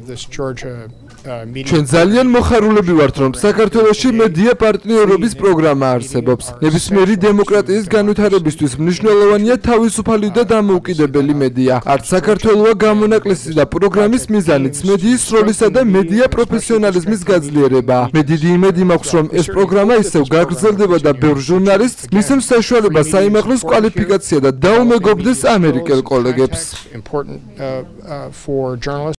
ჩვენ ძალიან მოხარულები ვართ, რომ საქართველოში მედია პარტნიორობის პროგრამა არსებობს. ნებისმიერი დემოკრატიის განვითარებისთვის მნიშვნელოვანია თავისუფალი და დამოუკიდებელი მედია. არც საქართველოა გამონაკლისი და პროგრამის მიზანიც მედიის როლისა და მედია პროფესიონალიზმის გაძლიერება. მე დიდი იმედი მაქვს, რომ ეს პროგრამა ისევ გაგრძელდება და ბევრ ჟურნალისტს მისცემს საშუალება საიმაღლოს კვალიფიკაცია და დაუმეგობრდეს ამერიკელ კოლეგებს.